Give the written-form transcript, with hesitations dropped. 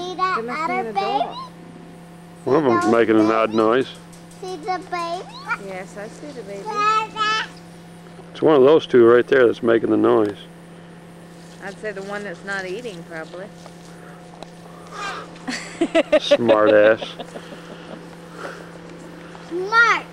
See that other baby? One of them's making an odd noise. See the baby? Yes, I see the baby. It's one of those two right there that's making the noise. I'd say the one that's not eating, probably. Smart ass. Smart.